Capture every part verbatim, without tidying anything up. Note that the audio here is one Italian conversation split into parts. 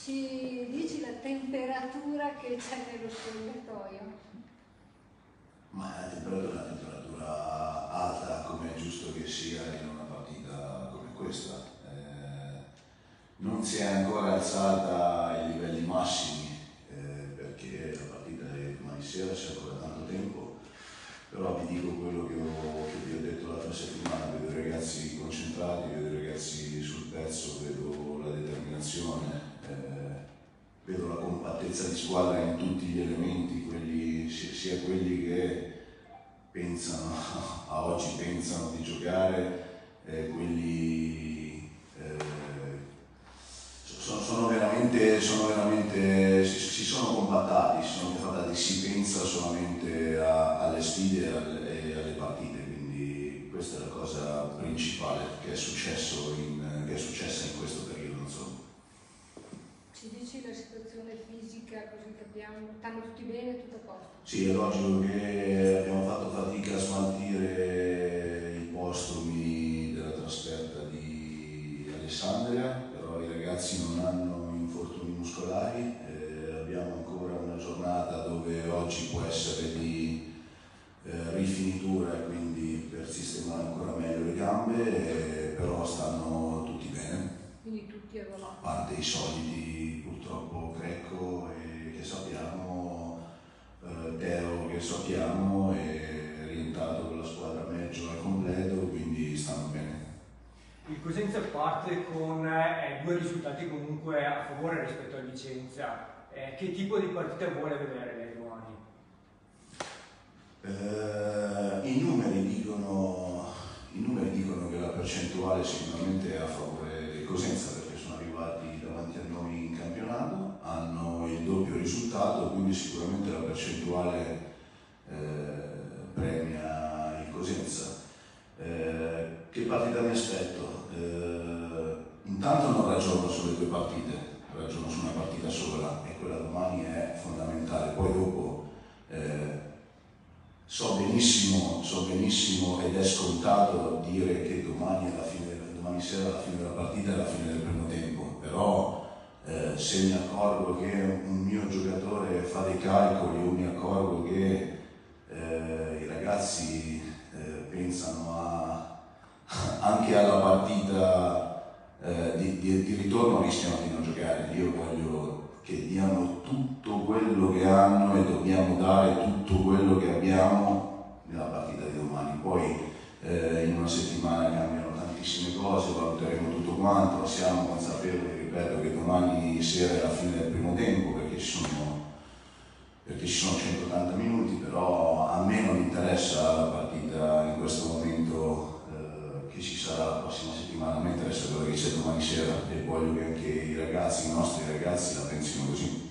Ci dici la temperatura che c'è nello spogliatoio? Ma la temperatura è una temperatura alta, come è giusto che sia in una partita come questa. Eh, non si è ancora alzata ai livelli massimi, eh, perché la partita è domani sera, c'è ancora tanto tempo, però vi dico quello che, ho, che vi ho detto l'altra settimana: vedo i ragazzi concentrati, vedo i ragazzi sul pezzo, vedo la determinazione, eh, vedo la compattezza di squadra in tutti gli elementi, quelli, sia quelli che pensano, a oggi pensano di giocare, eh, quelli eh, sono, sono veramente, sono veramente si, si sono compattati, si sono compattati, si pensa solamente a, alle sfide e alle, e alle partite, quindi questa è la cosa principale che è, successo in, che è successa in questo periodo. Insomma. Ci dici la situazione fisica, così capiamo? Stanno tutti bene, tutto a posto? Sì, è logico che abbiamo fatto fatica a smaltire i postumi della trasferta di Alessandria, però i ragazzi non hanno infortuni muscolari, eh, abbiamo ancora una giornata dove oggi può essere di eh, rifinitura e quindi per sistemare ancora meglio le gambe, eh, però stanno tutti bene. Quindi tutti a volata. A parte i soliti, purtroppo Greco, e che sappiamo, eh, Teo che sappiamo, è rientrato con la squadra Meggio al completo, quindi stanno bene. Il Cosenza parte con eh, due risultati comunque a favore rispetto al Vicenza. Eh, che tipo di partita vuole vedere lei domani? Eh, i, numeri dicono, I numeri dicono che la percentuale sicuramente è a favore del Cosenza, perché sono arrivati davanti a noi in campionato, hanno il doppio risultato, quindi sicuramente la percentuale eh, premia il Cosenza. Eh, che partita mi aspetto? Eh, intanto non ragiono sulle due partite, ragiono su una partita sola, e quella domani è fondamentale. Poi dopo eh, so benissimo, so benissimo ed è scontato dire che domani, alla fine, domani sera alla fine della partita è la fine del primo tempo, però eh, se mi accorgo che un mio giocatore fa dei calcoli, o mi accorgo che eh, i ragazzi eh, pensano a, anche alla partita eh, di, di, di ritorno, rischiano di non giocare. Io voglio che diano tutto quello che hanno, e dobbiamo dare tutto quello che abbiamo nella partita di domani. Poi eh, in una settimana cambiano tantissime cose, valuteremo tutto quanto, siamo consapevoli, ripeto, che domani sera è la fine del primo tempo, perché ci sono, perché ci sono centottanta minuti, però a me non interessa la partita in questo momento eh, che ci sarà la prossima settimana, a me interessa quello che c'è domani sera, e voglio che anche i ragazzi, i nostri ragazzi, la pensino così.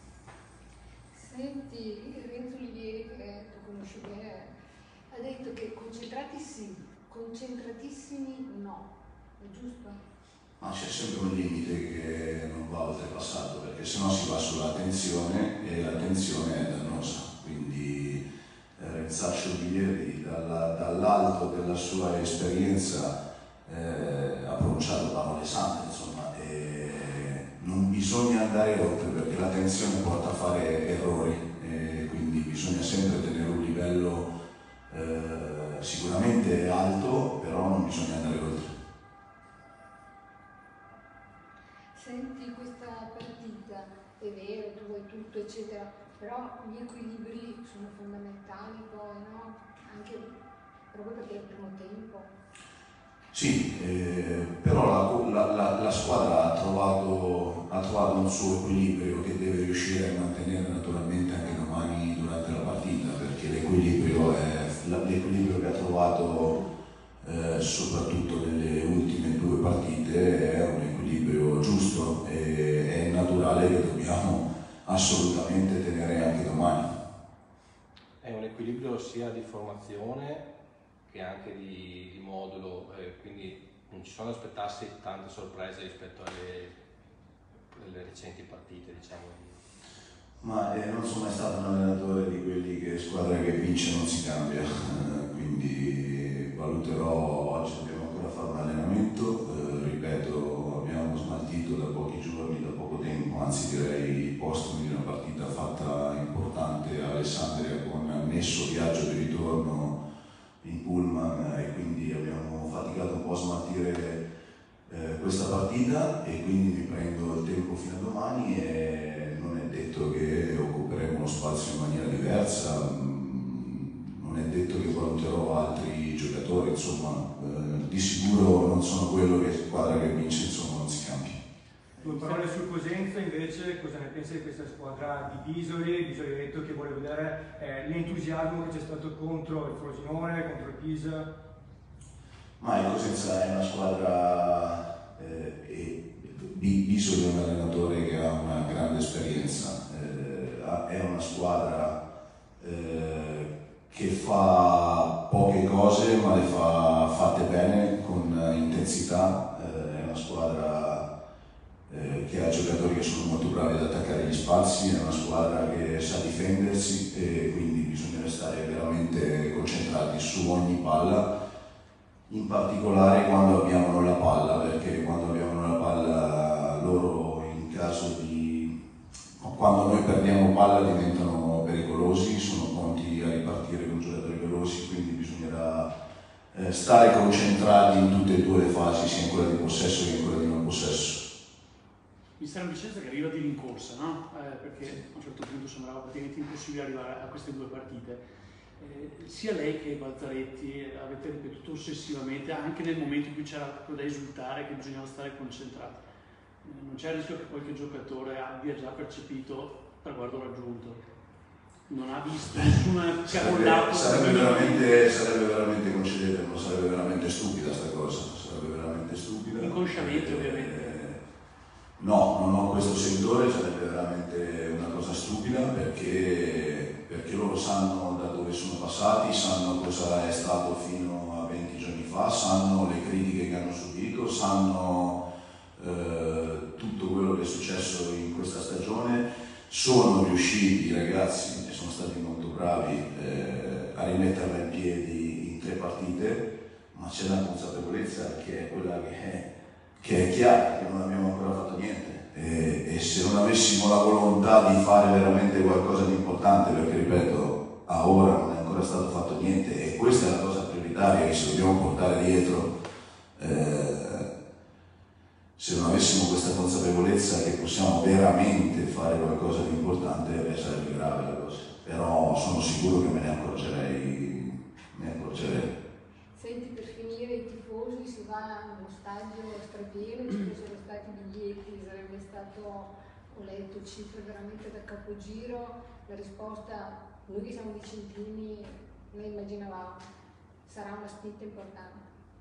Senti, Renzo Olivieri, che tu conosci bene, ha detto che concentrati sì, concentratissimi no, è giusto? Ma c'è sempre un limite che non va oltrepassato, perché sennò si va sulla tensione, e la tensione è dannosa. Quindi eh, Renzaccio Olivieri, dalla, dall'alto della sua esperienza, eh, ha pronunciato parole sante, insomma, e non bisogna andare oltre, perché la tensione porta a fare errori, e quindi bisogna sempre tenere un livello eh, sicuramente alto, però non bisogna andare oltre. Senti, questa partita, è vero, tu vuoi tutto, eccetera, però gli equilibri sono fondamentali poi, no? Anche proprio perché è il primo tempo. Sì, eh, però la, la, la squadra ha trovato, ha trovato un suo equilibrio che deve riuscire a mantenere naturalmente anche domani durante la partita, perché l'equilibrio, è, l'equilibrio che ha trovato eh, soprattutto nelle ultime due partite è un equilibrio giusto, e è naturale che dobbiamo assolutamente tenere anche domani. È un equilibrio sia di formazione che anche di, di modulo, eh, quindi non ci sono da aspettarsi tante sorprese rispetto alle, alle recenti partite, diciamo. Ma eh, non sono mai stato un allenatore di quelli che squadra che vince non si cambia, eh, quindi valuterò. Oggi dobbiamo ancora fare un allenamento, eh, ripeto, abbiamo smaltito da pochi giorni, da poco tempo, o anzi direi postumi di una partita fatta importante a Alessandria con annesso viaggio di ritorno in pullman, e quindi abbiamo faticato un po' a smaltire eh, questa partita, e quindi mi prendo il tempo fino a domani e non è detto che occuperemo uno spazio in maniera diversa, non è detto che valuterò altri giocatori, insomma eh, di sicuro non sono quello che squadra che vince, insomma non si cambia. Due parole sul Cosenza invece, cosa ne pensi di questa squadra di Bisoli? Bisoli ha detto che vuole vedere eh, l'entusiasmo che c'è stato contro il Frosinone, contro il Pisa. Ma il Cosenza è una squadra, eh, e Bisoli è un allenatore che ha una grande esperienza, eh, è una squadra eh, che fa poche cose ma le fa fatte bene, con intensità, eh, è una squadra Eh, che ha giocatori che sono molto bravi ad attaccare gli spazi, è una squadra che sa difendersi, e quindi bisogna restare veramente concentrati su ogni palla, in particolare quando abbiamo noi la palla, perché quando abbiamo noi la palla loro, in caso di quando noi perdiamo palla, diventano pericolosi, sono pronti a ripartire con giocatori veloci, quindi bisognerà eh, stare concentrati in tutte e due le fasi, sia in quella di possesso che in quella di non possesso. Mister Vicenza che arriva di rincorsa, no? Eh, perché a un certo punto sembrava praticamente impossibile arrivare a queste due partite. Eh, sia lei che Balzaretti avete ripetuto ossessivamente, anche nel momento in cui c'era da esultare, che bisognava stare concentrati. Eh, non c'è il rischio che qualche giocatore abbia già percepito traguardo raggiunto? Non ha visto nessuna carollato? Sarebbe, sarebbe, veramente, sarebbe veramente, concedetemelo, sarebbe veramente stupida sta cosa, sarebbe veramente stupida. Inconsciamente, ovviamente. No, non ho questo sentore, sarebbe veramente una cosa stupida, perché, perché loro sanno da dove sono passati, sanno cosa è stato fino a venti giorni fa, sanno le critiche che hanno subito, sanno eh, tutto quello che è successo in questa stagione, sono riusciti i ragazzi, e sono stati molto bravi, eh, a rimetterla in piedi in tre partite, ma c'è la consapevolezza che è quella che è che è chiaro che non abbiamo ancora fatto niente, e, e se non avessimo la volontà di fare veramente qualcosa di importante, perché ripeto, a ora non è ancora stato fatto niente e questa è la cosa prioritaria che ci dobbiamo portare dietro, eh, se non avessimo questa consapevolezza che possiamo veramente fare qualcosa di importante, beh, sarebbe grave la cosa, però sono sicuro che me ne accorgerei, me ne accorgerei. Senti, per finire, i tifosi, si va allo stadio strapieno, ci sono stati biglietti, sarebbe stato, ho letto cifre veramente da capogiro, la risposta, noi che siamo vicentini, noi immaginavamo, sarà una spinta importante.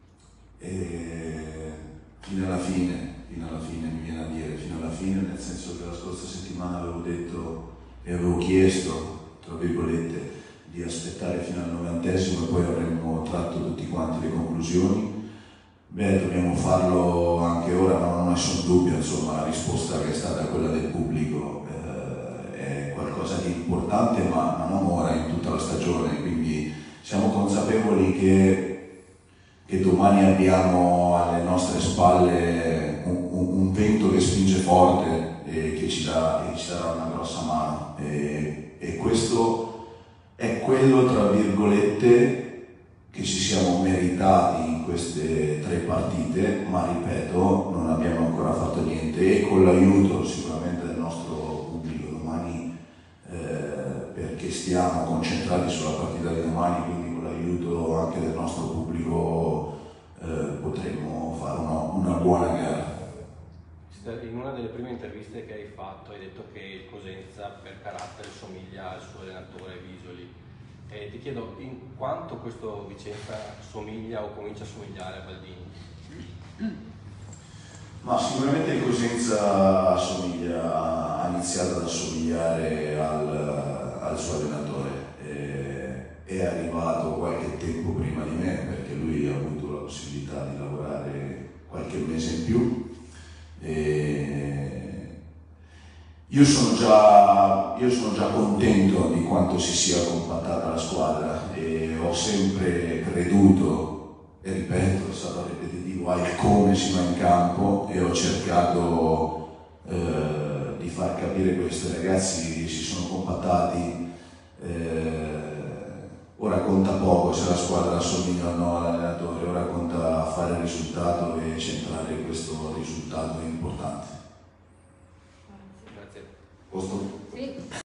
E fino alla fine, fino alla fine mi viene a dire, fino alla fine, nel senso che la scorsa settimana avevo detto e avevo chiesto, tra virgolette, di aspettare fino al novantesimo e poi avremmo tratto tutti quanti le conclusioni. Beh, dobbiamo farlo anche ora, ma non ho nessun dubbio, insomma, la risposta che è stata quella del pubblico eh, è qualcosa di importante, ma, ma non ora, in tutta la stagione, quindi siamo consapevoli che, che domani abbiamo alle nostre spalle un, un, un vento che spinge forte e che ci, dà, che ci darà una grossa mano, e, e questo è quello, tra virgolette, che ci siamo meritati in queste tre partite, ma ripeto, non abbiamo ancora fatto niente, e con l'aiuto sicuramente del nostro pubblico domani, eh, perché stiamo concentrati sulla partita di domani, quindi con l'aiuto anche del nostro pubblico eh, potremo fare una, una buona gara. In una delle prime interviste che hai fatto hai detto che il Cosenza per carattere somiglia al suo allenatore Bisoli, e ti chiedo in quanto questo Vicenza somiglia o comincia a somigliare a Baldini? Ma sicuramente il Cosenza assomiglia, ha iniziato ad assomigliare al, al suo allenatore, e, è arrivato qualche tempo prima di me, perché lui ha avuto la possibilità di lavorare qualche mese in più. E io sono già, io sono già contento di quanto si sia compattata la squadra, e ho sempre creduto, e ripeto, sarò ripetitivo, al come si va in campo, e ho cercato eh, di far capire questo. I ragazzi si sono compattati, eh, ora conta poco se la squadra assomiglia o no all'allenatore, ora conta fare il risultato e centrare questo risultato importante. Grazie. Posto? Sì.